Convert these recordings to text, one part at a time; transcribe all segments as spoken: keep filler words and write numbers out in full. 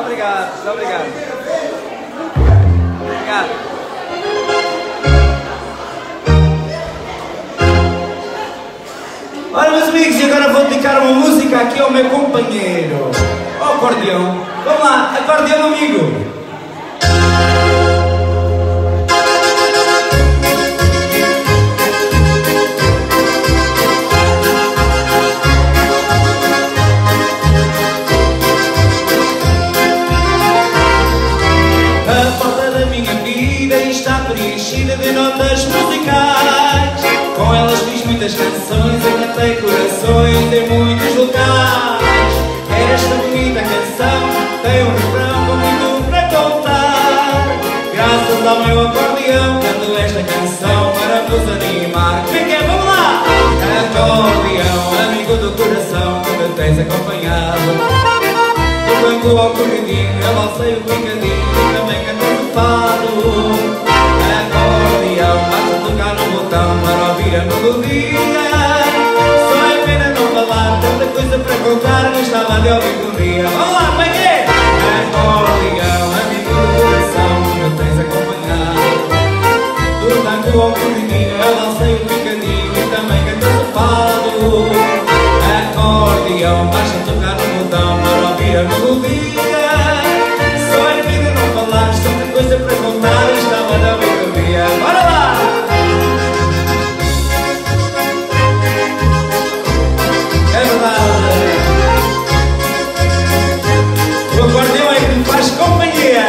obrigado, muito obrigado. Obrigado. Ora, meus amigos, e agora vou dedicar uma música aqui ao meu companheiro, ao acordeão. Vamos lá, acordeão, amigo. Preenchida de notas musicais, com elas fiz muitas canções, encantei corações em muitos locais. Esta bonita canção tem um refrão com muito para contar. Graças ao meu acordeão canto esta canção para vos animar. Como é que é? Vamos lá! Acordeão, amigo do coração, que me tens acompanhado. Quando ao corridinho, eu lancei o picadinho e também canto o fado. Acordeão, basta tocar no botão para ouvir a melodia. Só é pena não falar, tanta coisa para contar, gostava de ouvir um dia. Vamos lá, como é que é? Acordeão, amigo do coração, que me tens acompanhado. Do tanto ao corridinho, eu lancei o picadinho e também canto o fado. Acordeão, basta tocar no botão para ouvir a melodia. Só é pena não falar, tanta coisa para contar, gostava de ouvir um dia. Bora lá! É verdade! O acordeão é que me faz companhia!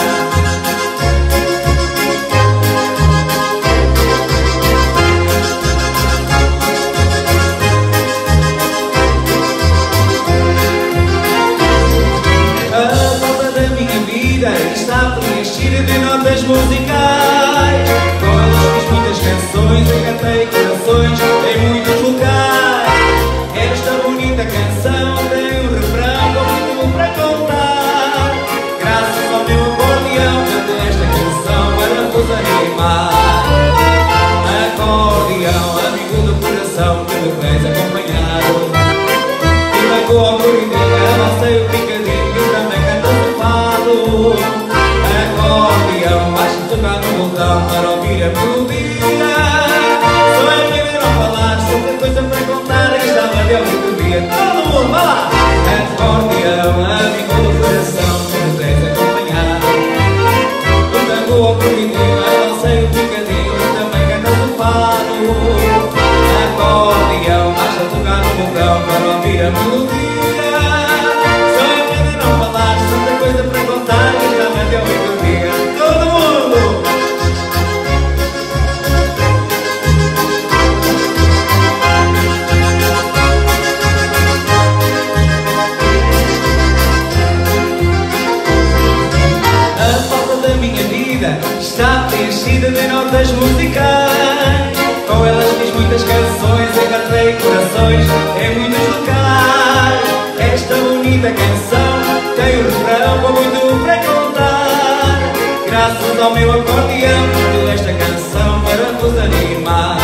Está preenchida de notas musicais, com elas fiz muitas canções, encantei corações em muitos locais. Esta bonita canção tem um refrão com muito para contar. Graças ao meu acordeão canto esta canção para vos animar. Acordeão, amigo do coração, que me tens acompanhado. E marcou ao corridinho, avancei o picadinho e também canto o fado. Acordeão, basta tocar no botão para ouvir a melodia. Só é pena não falar, tanta coisa para contar, gostava de ouvir o dia. Todo mundo, vá lá! Acordeão, amigo do coração, que me tens acompanhado. Do tango ao corridinho, avancei o picadinho e também canto o fado. Acordeão, basta tocar no botão para ouvir a melodia. Só é pena não falar, tanta coisa para contar, gostava de ouvir o dia. Todo mundo! A falta da minha vida está preenchida de notas musicais, com elas fiz muitas canções, encantei corações em muitos locais. Esta bonita canção tem um refrão com muito para contar. Graças ao meu acordeão canto esta canção para vos animar.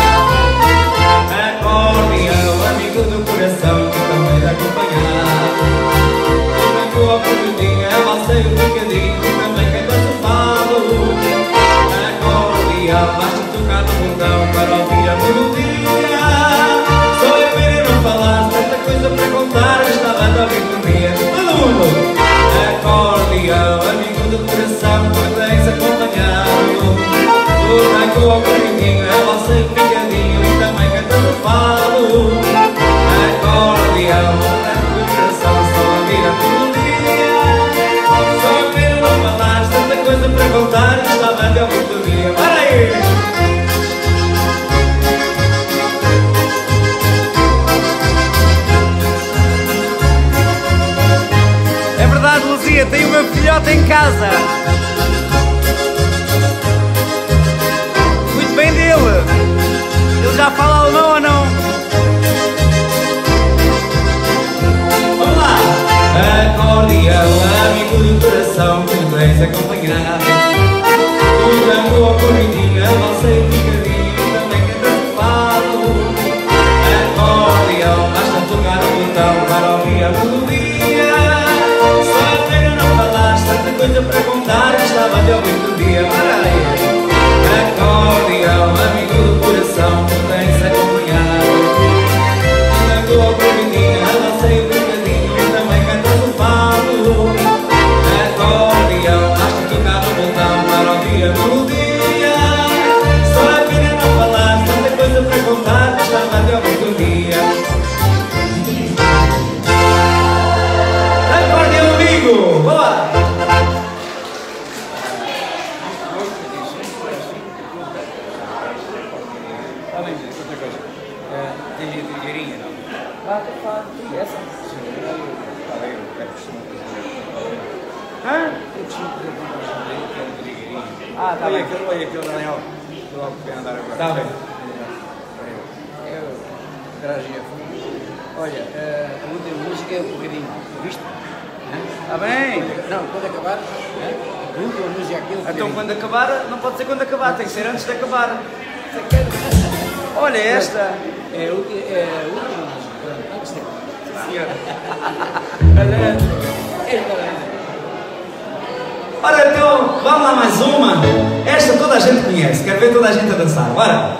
Acordeão, amigo do coração, que também de acompanhar. Canto ao corridinho, avancei o picadinho e também canto o fado. Acordeão, basta tocar no botão para ouvir a melodia. Só é pena não falar, tanta coisa para contar, gostava de ouvir um dia. Todo mundo! Acordeão, amigo do coração, que tens acompanhado. Do tango ao corridinho, avancei o picadinho e também canto o fado. Acordeão, amigo do coração, só ouvir a melodia. Só é pena não falar, tanta coisa para contar, gostava de ouvir um dia. Para aí! Luzia, tenho o meu filhote em casa. Muito bem dele. Ele já fala alemão ou não? Vamos lá! Acordeão, amigo do coração, que me tens acompanhado. Do tango ao corridinho, avancei o picadinho e também canto o fado. Acordeão, basta tocar o botão para ouvir a melodia. Só é pena não falar, Ah, tá olha bem. aquele, olha aquele Daniel. Logo que andar agora. Está bem. Eu tragia. Olha, a última música é o Corredinho, viste? Está bem. Não, quando acabar, a última música é aquilo. Então quando acabar, não pode ser quando acabar, tem que ser antes de acabar. Olha esta. É a última, é a última música. Pronto, tem que ser. Senhora. É para... Ora então, vamos lá mais uma. Esta toda a gente conhece, quero ver toda a gente a dançar. Bora!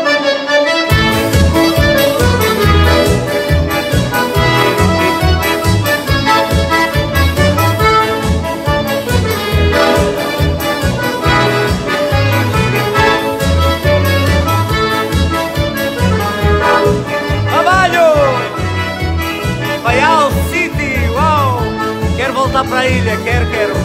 Trabalho! Faial City, uau! Quero voltar para a ilha, quero, quero.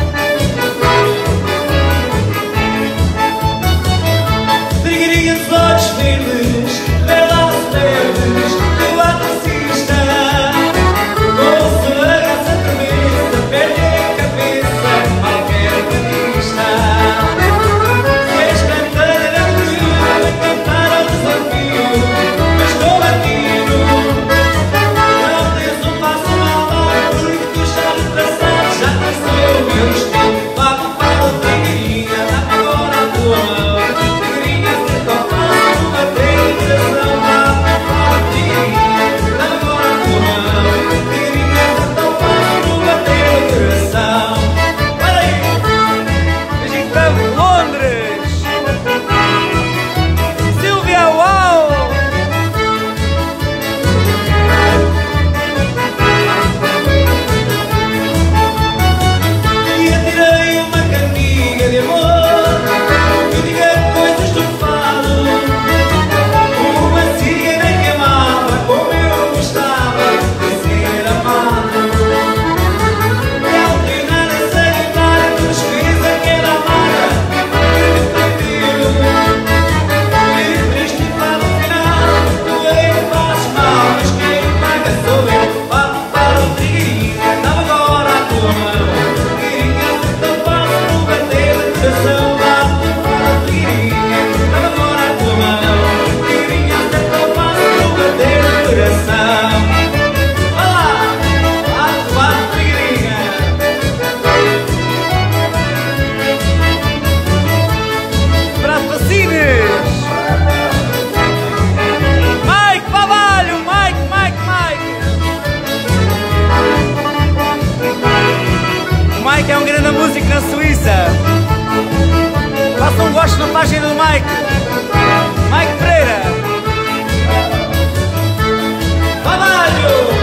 Trigueirinha dos olhos verdes, velaços verdes, do atracista. Com sua graça tremenda, perde a cabeça, qualquer artista. Se és cantadeira de rio, cantar ao desafio, mas com latino. Não tens um passo mal dado, porque tu já me traçaste, já traçou o meu destino. Vá para o trigueirinha, dá agora a tua mão. Mike é um grande músico na Suíça. Faça um gosto na página do Mike. Mike Pereira. Trabalho!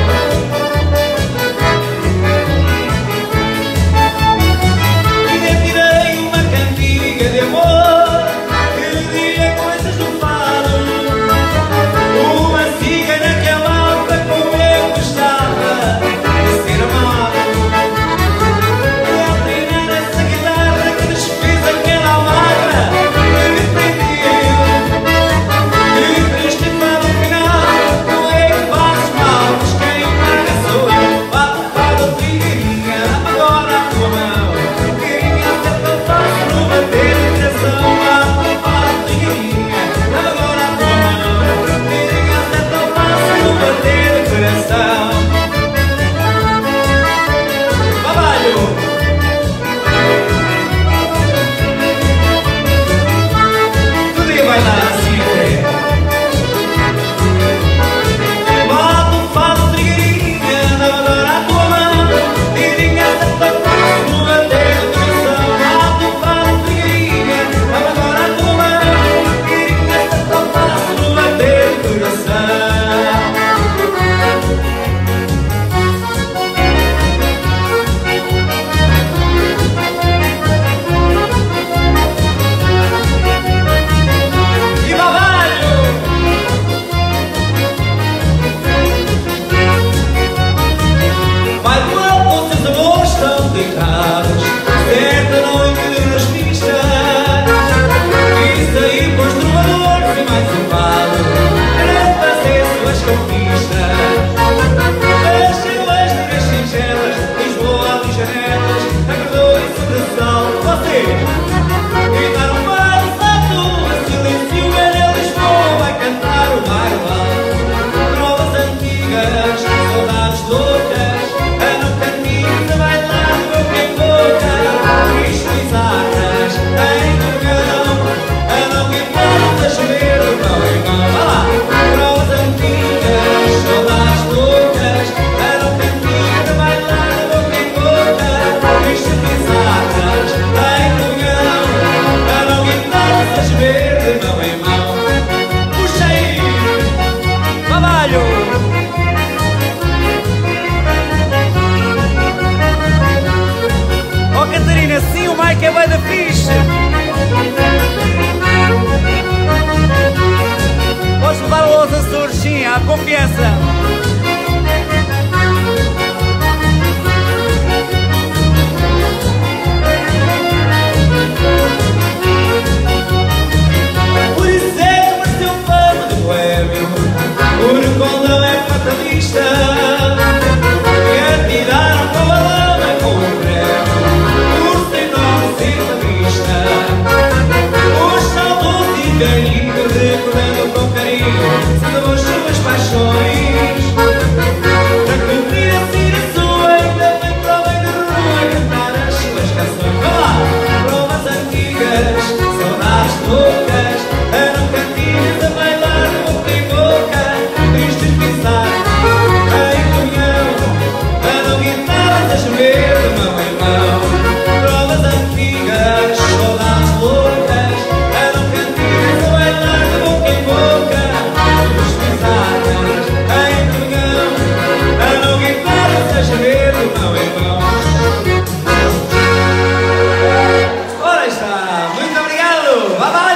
As silhuetas singelas, Lisboa de janelas, a Catarina, sim, o Mike é bué da fixe. Podes levá-lo aos Açores, sim, há confiança. Por isso é que mereceu fama de boêmio, porque quando é fatalista e atiraram com a lama com o prémio, por sem nome sem vista. Os saudosos e velhinhos recordando com carinho são as suas paixões. Para cumprir a sina sua ainda vem para o meio da rua cantar as suas canções. Vá lá! Provas antigas, saudades loucas, eram cantigas a bailar de boca em boca. Tristes pensar em união, eram guitarras a gemer de mão em mão. Provas antigas, saudades loucas, eram cantigas a bailar de boca em boca. Tristes pensar em união, eram guitarras a gemer de mão em mão. Ora está, muito obrigado, bye bye!